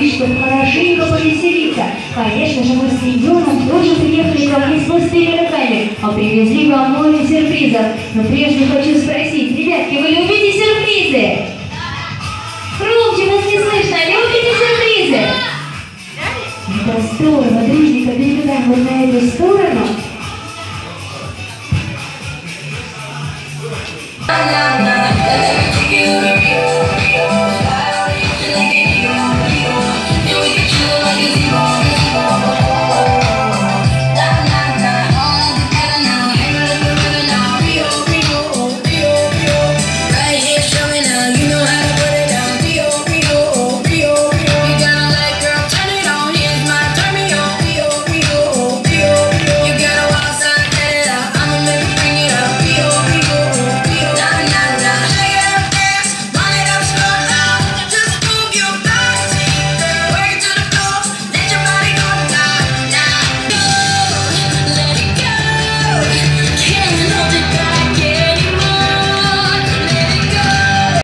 решили, чтобы хорошенько повеселиться. Конечно же, мы с Семеном тоже приехали ко мне с пустыми руками, а привезли вам море сюрпризов. Но прежде хочу спросить, ребятки, вы любите сюрпризы? Громче, вас не слышно, любите сюрпризы? Это здорово, дружненько, перебегаем вот на эту сторону.